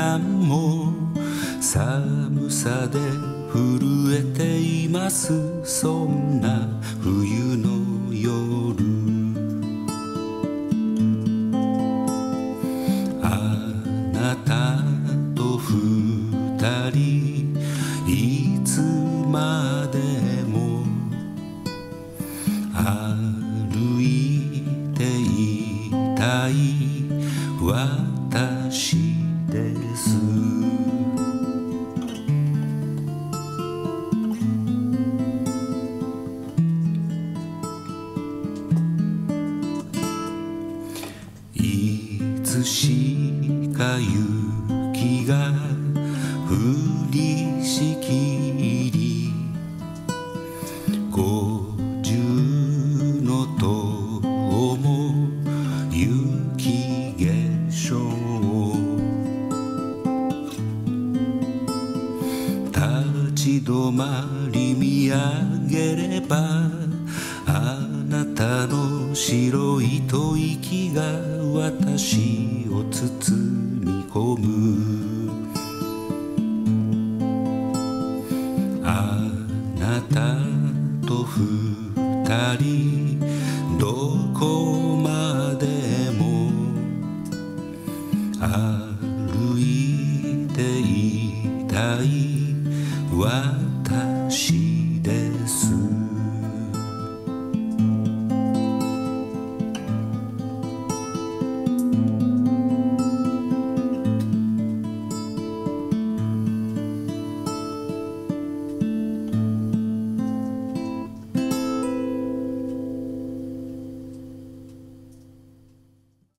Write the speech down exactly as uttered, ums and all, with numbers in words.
間も寒さで震えています。そんな冬の夜、あなたと二人いつまでも歩いていたい私です。いつしか雪が降りしきり、五重の塔も雪化粧、立ち止まり見上げればあなたの白い吐息が私を包み込む。あなたと二人どこ